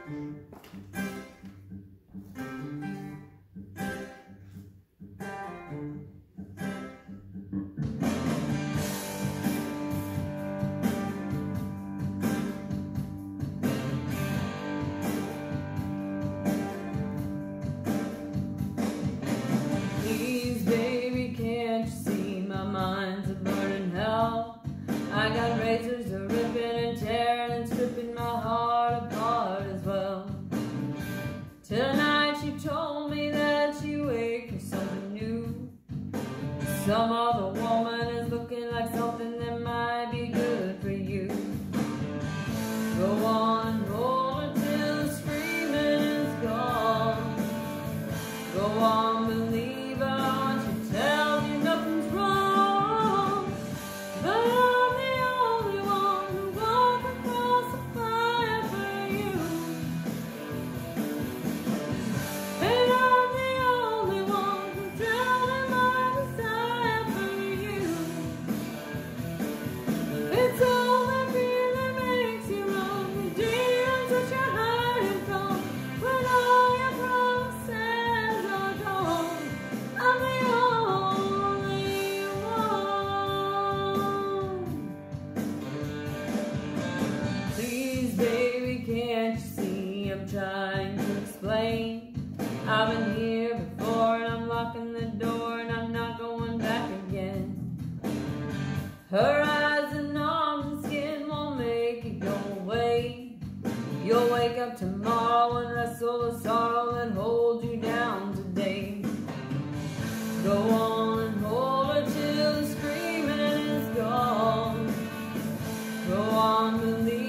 I got razors are ripping and tearing and stripping my heart apart as well. Tonight she told me that she wait for something new. Some other woman is looking like something that might be good for you. Go on, roll her till the screaming is gone. Go on, believe her when she tells you nothing's wrong. But can't you see I'm trying to explain? I've been here before and I'm locking the door and I'm not going back again. Her eyes and arms and skin won't make it go away. You'll wake up tomorrow and wrestle the sorrow that holds you down today. Go on and hold her till the screaming is gone. Go on, believe